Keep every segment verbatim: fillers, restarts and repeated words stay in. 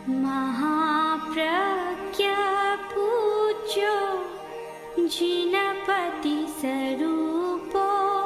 महाप्रज्ञा पूज्यो जिनपति स्वरूपो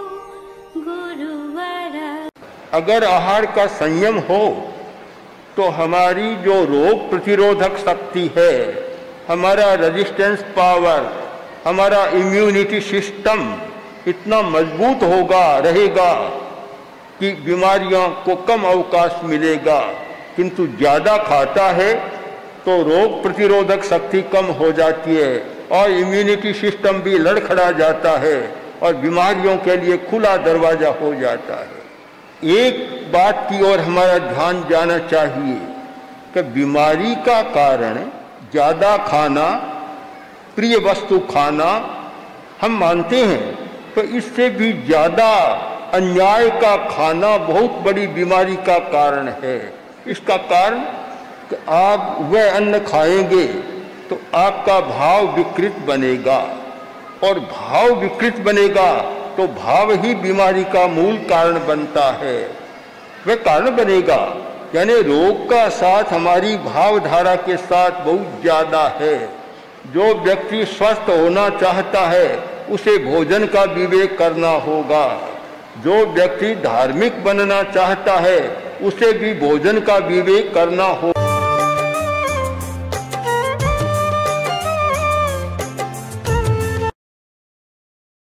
गुरुवर। अगर आहार का संयम हो तो हमारी जो रोग प्रतिरोधक शक्ति है, हमारा रेजिस्टेंस पावर, हमारा इम्यूनिटी सिस्टम इतना मजबूत होगा रहेगा कि बीमारियों को कम अवकाश मिलेगा। किंतु ज़्यादा खाता है तो रोग प्रतिरोधक शक्ति कम हो जाती है और इम्यूनिटी सिस्टम भी लड़खड़ा जाता है और बीमारियों के लिए खुला दरवाज़ा हो जाता है। एक बात की ओर हमारा ध्यान जाना चाहिए कि बीमारी का कारण ज़्यादा खाना, प्रिय वस्तु खाना हम मानते हैं, तो इससे भी ज़्यादा अन्याय का खाना बहुत बड़ी बीमारी का कारण है। इसका कारण कि आप वह अन्न खाएंगे तो आपका भाव विकृत बनेगा और भाव विकृत बनेगा तो भाव ही बीमारी का मूल कारण बनता है। वह कारण बनेगा यानी रोग का साथ हमारी भावधारा के साथ बहुत ज़्यादा है। जो व्यक्ति स्वस्थ होना चाहता है उसे भोजन का विवेक करना होगा। जो व्यक्ति धार्मिक बनना चाहता है उसे भी भोजन का विवेक करना होगा।